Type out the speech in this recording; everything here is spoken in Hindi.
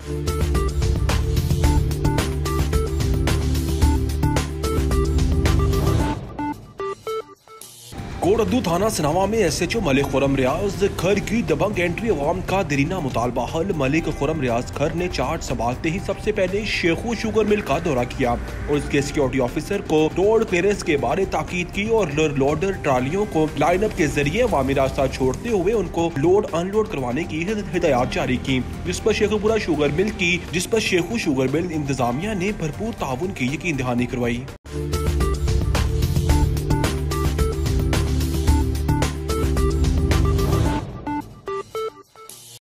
कोटद्दू थाना सनावा में SHO मलिक खुर्रम रियाज खर की दबंग एंट्री अवाम का दरीना मुतालबा हल। मलिक खुर्रम रियाज खर ने चार्ज संभालते ही सबसे पहले शेखू शुगर मिल का दौरा किया और उसके सिक्योरिटी ऑफिसर को रोड क्लियरेंस के बारे ताकीद की और लोडर ट्रालियों को लाइनअप के जरिए अवामी रास्ता छोड़ते हुए उनको लोड अनलोड करवाने की हिदायत जारी की, जिस पर शेखू शुगर मिल इंतजामिया ने भरपूर ताउन की यकीन दहानी करवाई।